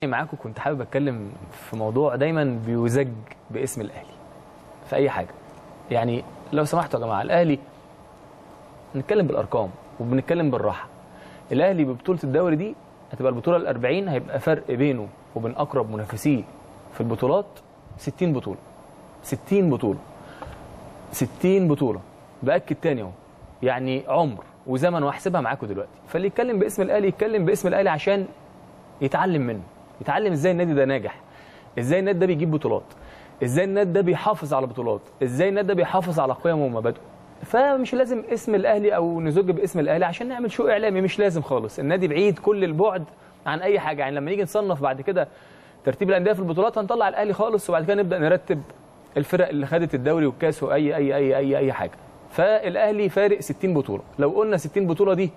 معاكم كنت حابب اتكلم في موضوع دايما بيزج باسم الاهلي في اي حاجه. يعني لو سمحتوا يا جماعه، الاهلي نتكلم بالارقام وبنتكلم بالراحه. الاهلي ببطوله الدوري دي هتبقى البطوله ال40، هيبقى فرق بينه وبين اقرب منافسيه في البطولات 60 بطوله. 60 بطوله 60 بطوله، باكد تاني اهو، يعني عمر وزمن، واحسبها معاكم دلوقتي. فاللي يتكلم باسم الاهلي يتكلم باسم الاهلي عشان يتعلم منه، يتعلم ازاي النادي ده ناجح، ازاي النادي ده بيجيب بطولات، ازاي النادي ده بيحافظ على بطولات، ازاي النادي ده بيحافظ على قيمه ومبادئه. فمش لازم اسم الاهلي او نزج باسم الاهلي عشان نعمل شو اعلامي، مش لازم خالص. النادي بعيد كل البعد عن اي حاجه. يعني لما نيجي نصنف بعد كده ترتيب الانديه في البطولات هنطلع الاهلي خالص، وبعد كده نبدا نرتب الفرق اللي خدت الدوري والكاس واي اي اي اي اي حاجه. فالاهلي فارق 60 بطوله. لو قلنا 60 بطوله دي،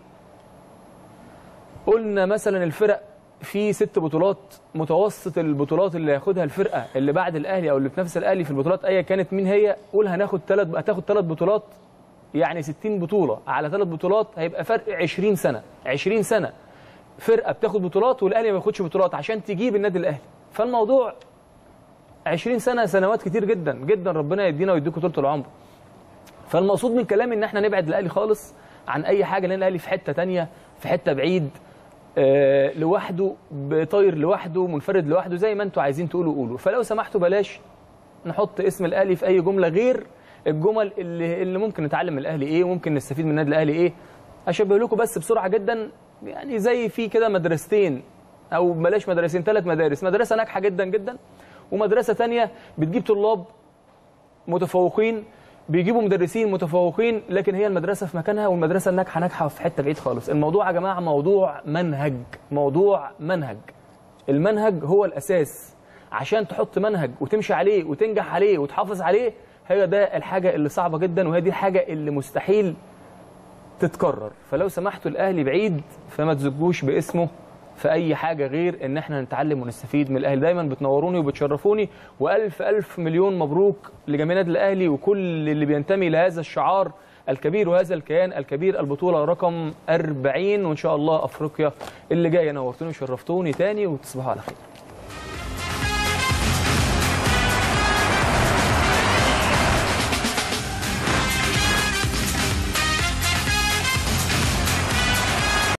قلنا مثلا الفرق في 6 بطولات، متوسط البطولات اللي هياخدها الفرقه اللي بعد الاهلي او اللي بتنافس الاهلي في البطولات ايا كانت مين هي، قول هتاخد 3 بطولات، يعني 60 بطوله على 3 بطولات هيبقى فرق 20 سنه. 20 سنه فرقه بتاخد بطولات والاهلي ما بياخدش بطولات عشان تجيب النادي الاهلي. فالموضوع 20 سنه، سنوات كتير جدا جدا، ربنا يدينا ويديكم طول العمر. فالمقصود من كلامي ان احنا نبعد الاهلي خالص عن اي حاجه، لان الاهلي في حته ثانيه، في حته بعيد، لوحده، بطاير لوحده، منفرد لوحده، زي ما انتوا عايزين تقولوا قولوا. فلو سمحتوا بلاش نحط اسم الاهلي في اي جمله غير الجمل اللي ممكن نتعلم من الاهلي ايه وممكن نستفيد من النادي الاهلي ايه. اشبه لكم بس بسرعه جدا، يعني زي في كده مدرستين او بلاش مدرستين، 3 مدارس. مدرسه ناجحه جدا جدا، ومدرسه ثانيه بتجيب طلاب متفوقين، بيجيبوا مدرسين متفوقين، لكن هي المدرسه في مكانها والمدرسه الناجحه ناجحه في حته بعيد خالص. الموضوع يا جماعه موضوع منهج، موضوع منهج. المنهج هو الاساس. عشان تحط منهج وتمشي عليه وتنجح عليه وتحافظ عليه، هي ده الحاجه اللي صعبه جدا، وهي دي الحاجه اللي مستحيل تتكرر. فلو سمحتوا الاهلي بعيد، فما تزجوش باسمه في اي حاجه غير ان احنا نتعلم ونستفيد من الاهلي. دايما بتنوروني وبتشرفوني، والف الف مليون مبروك لجميع النادي الاهلي وكل اللي بينتمي لهذا الشعار الكبير وهذا الكيان الكبير، البطوله رقم 40، وان شاء الله افريقيا اللي جايه. نورتوني وشرفتوني تاني، وتصبحوا على خير.